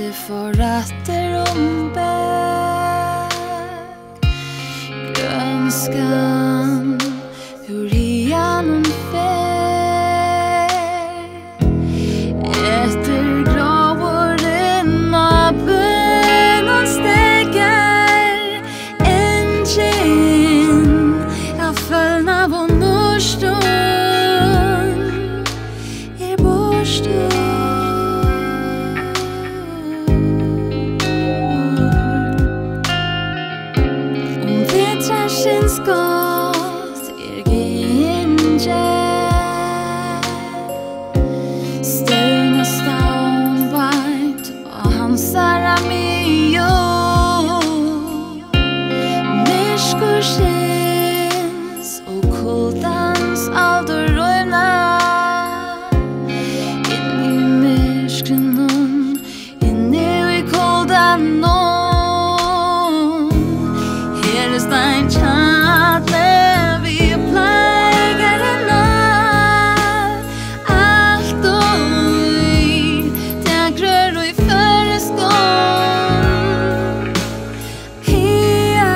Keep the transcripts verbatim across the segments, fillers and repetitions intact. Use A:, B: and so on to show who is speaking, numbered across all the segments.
A: inte förrätter om bäck grönskan hur hianen fär efter gråvården av bön och stegar engine jag följna vår norrstund er borstund. Känns gott er ginje Störna staunbart och hansara mio Myrskur känns och kultans aldur röjna In i myrskrenun, in i kultan Her is thine child, live you plagar enough. Allt och i tägrör och i föreskål. Hia.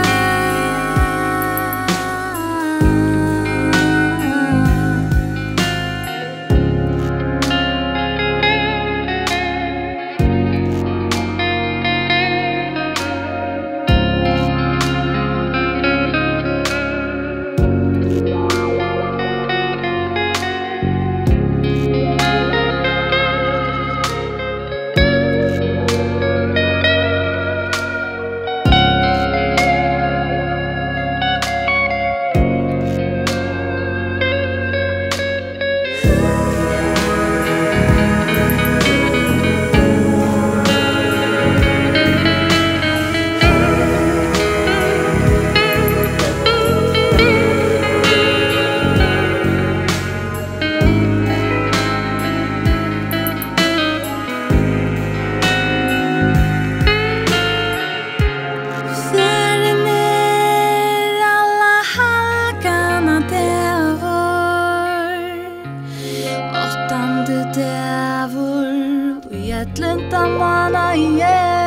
A: Åttande dävor och hjärtlunta mana igen